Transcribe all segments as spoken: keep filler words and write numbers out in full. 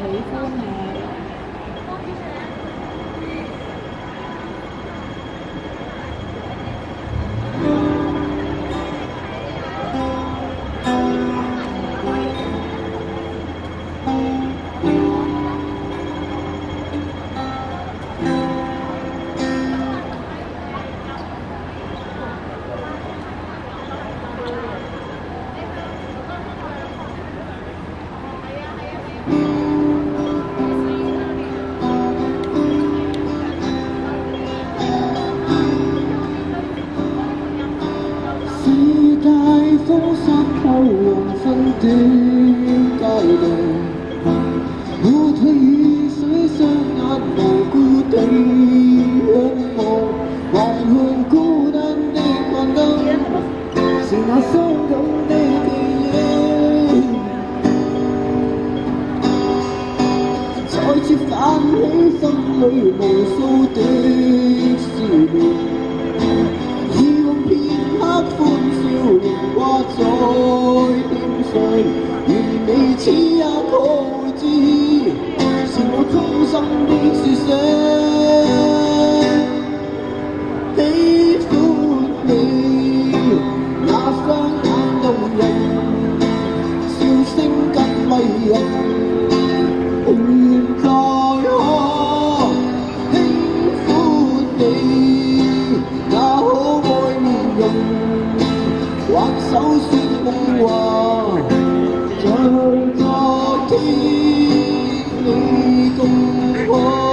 歡你。 風沙透黃昏的街道，我退雨水雙眼無辜地仰望，還看孤單的幻燈，是那傷感的記憶，再次泛起心裏無數的思念。 掛在臉上，願你此刻可知，是我衷心的說聲喜歡你。那雙眼動人，笑聲更迷人，現在可輕撫你那可愛面容。 挽手說夢話，像昨天你共看。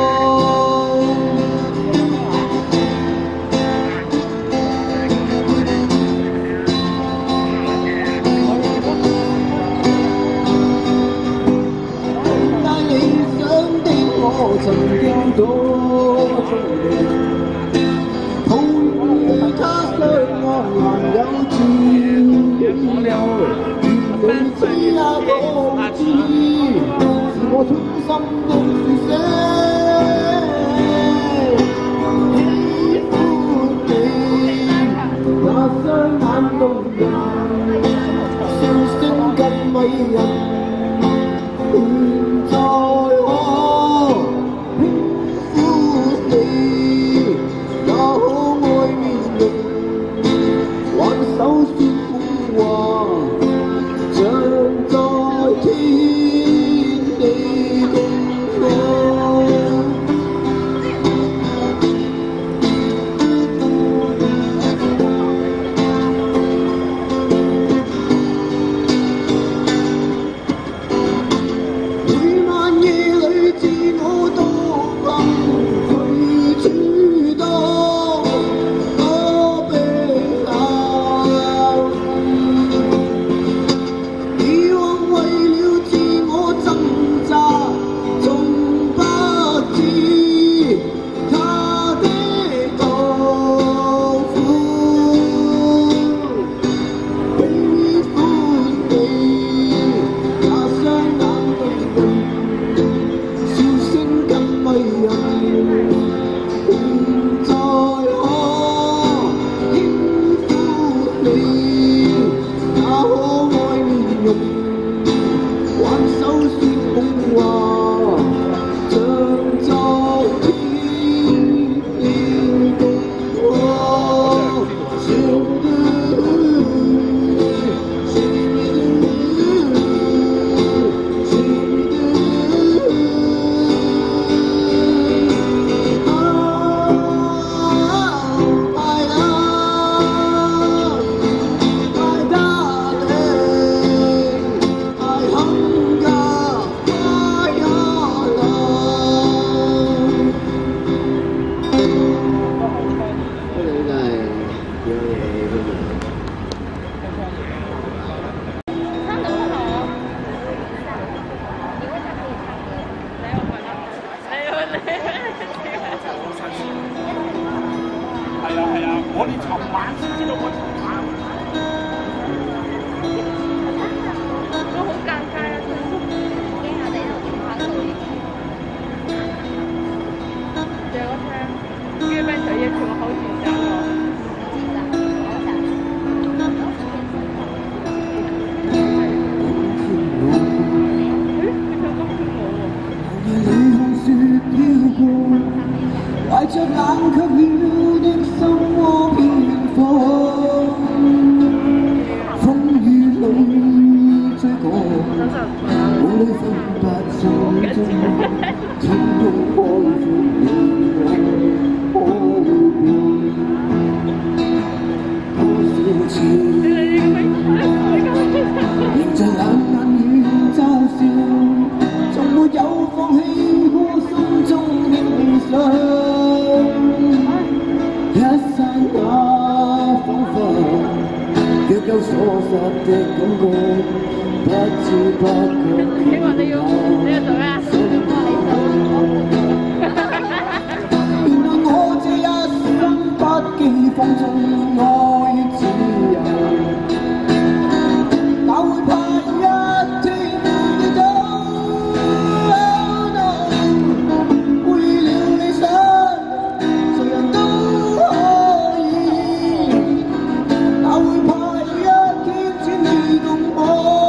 但理想的我曾經多聰明，抱與他相愛還有志。 願你知啊，我知，是我衷心的說聲喜歡你，那雙眼動人，笑聲更迷人。現在我輕撫你，那可愛面容，挽手說。 像在天地共看。每晚夜裏自我獨行，隨處多多悲慘。 係啊係啊，我哋尋晚先知道我尋晚。我好尷尬啊！驚我哋頭先翻到已經。仲有個聲，跟住咩仔嘢從我口前走喎。誒，佢唱金曲舞喎。 冷卻了的心窩飄放，風雨裏追趕，夢裏分不清中，天空開闊了我可變多少次，仍在冷眼與嘲笑，從沒有放棄過心中的理想。一剎那彷彿，若有所失的感覺，不知不覺你話你要你要做咩啊？ 原來我這一生不羈放縱愛自由，哪會怕有一天要走？為了理想，誰人都可以，哪會怕有一天轉移動我？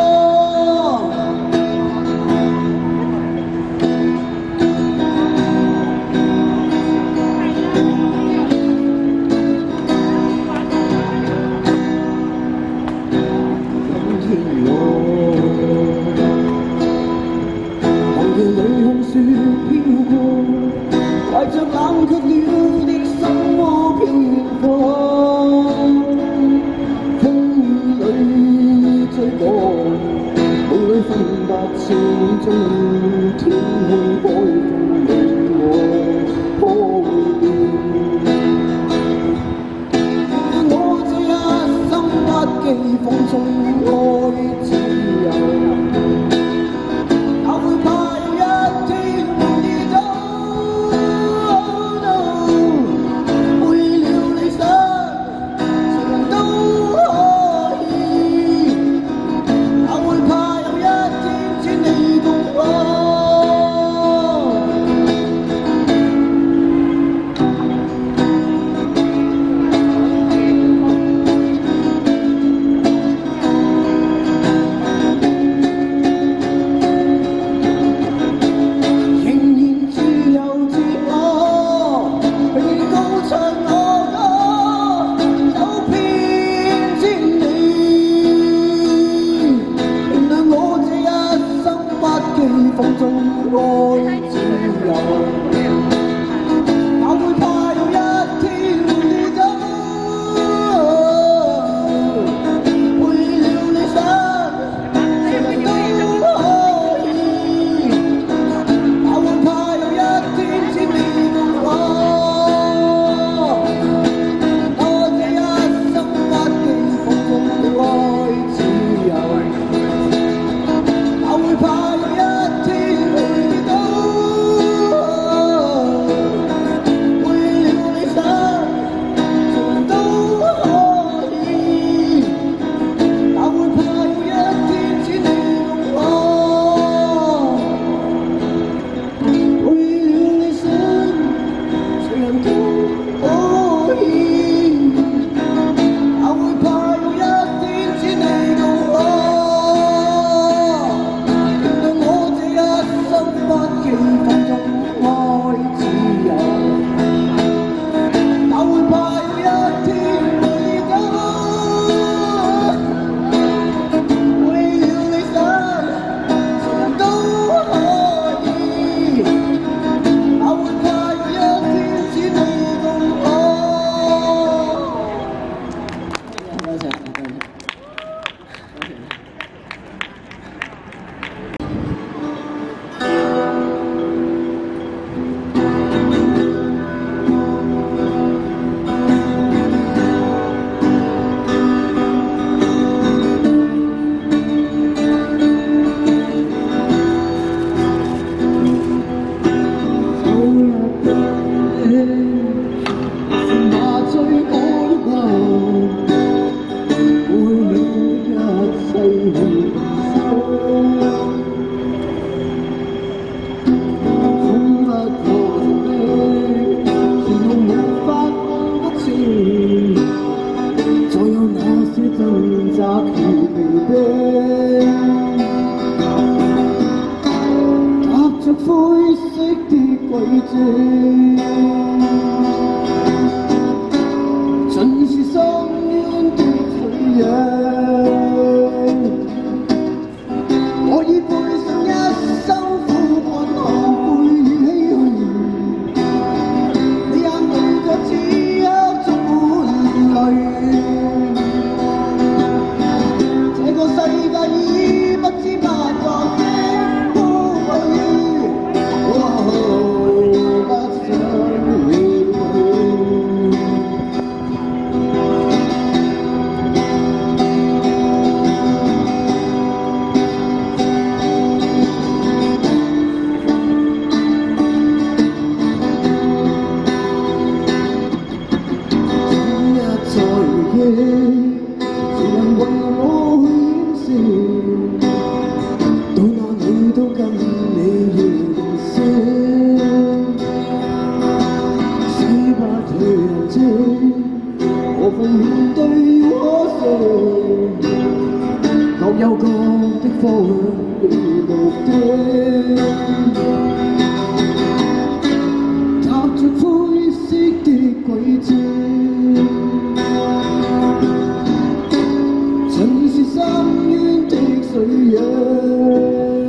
夜裏看雪飄過，懷着冷卻了的心窩飄遠方，風雨裏追趕，夢裏分不清中，天空海風令我可會變這，何妨面對可惜，各有各的方向與目的，踏着灰色的軌跡，盡是深淵的水影。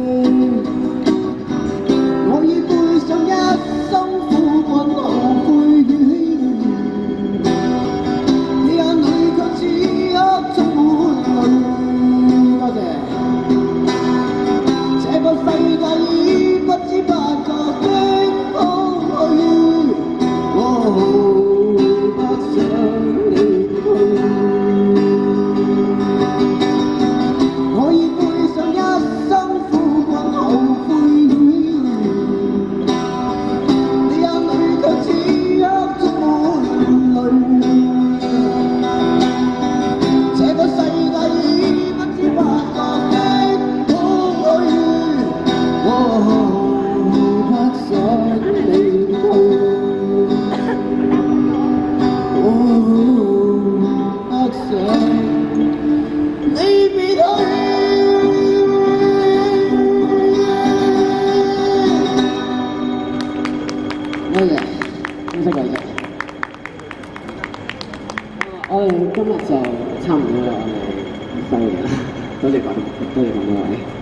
多謝，恭喜貴姐。我哋今日就差唔多啦，我哋收啦。多謝講，多謝講各位。